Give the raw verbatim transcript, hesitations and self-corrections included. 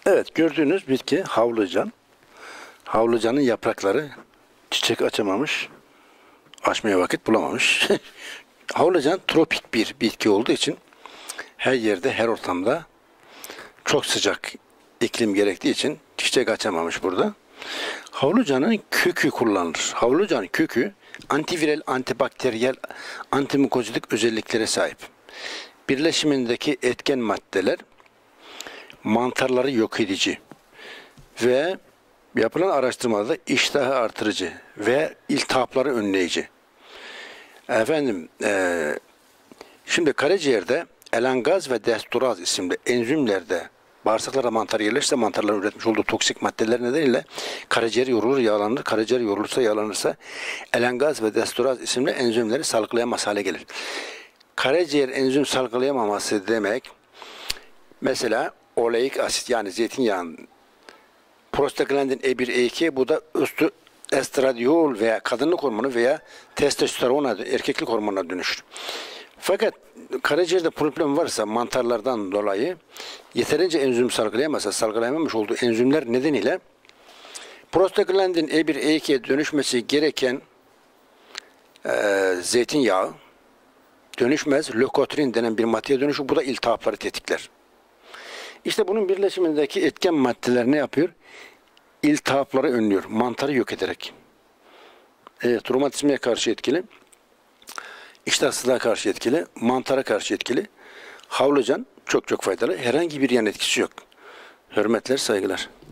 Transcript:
Evet, gördüğünüz bitki havlucan. Havlucanın yaprakları çiçek açamamış, açmaya vakit bulamamış. Havlucan tropik bir bitki olduğu için her yerde, her ortamda çok sıcak iklim gerektiği için çiçek açamamış burada. Havlucanın kökü kullanılır. Havlucanın kökü antiviral, antibakteriyel, antimikozilik özelliklere sahip. Birleşimindeki etken maddeler mantarları yok edici ve yapılan araştırmada iştahı artırıcı ve iltihapları önleyici. Efendim, e, şimdi karaciğerde elangaz ve destoraz isimli enzimlerde bağırsaklara mantar yerleşse mantarların üretmiş olduğu toksik maddeler nedeniyle karaciğer yorulur, yağlanır. Karaciğer yorulursa, yağlanırsa elangaz ve destoraz isimli enzimleri salgılayamaz hale gelir. Karaciğer enzim salgılayamaması demek, mesela oleik asit yani zeytinyağının prostaglandin E bir E iki, bu da üstü estradiol veya kadınlık hormonu veya testosterona, erkeklik hormonuna dönüşür. Fakat karaciğerde problem varsa mantarlardan dolayı yeterince enzim salgılayamazsa, salgılayamamış olduğu enzimler nedeniyle prostaglandin E bir E ikiye dönüşmesi gereken e, zeytinyağı dönüşmez. Lökotrin denen bir maddeye dönüşür. Bu da iltihapları tetikler. İşte bunun birleşimindeki etken maddeler ne yapıyor? İltihapları önlüyor. Mantarı yok ederek. Evet, romatizmaya karşı etkili. İştahsızlığa karşı etkili. Mantara karşı etkili. Havlucan çok çok faydalı. Herhangi bir yan etkisi yok. Hürmetler, saygılar.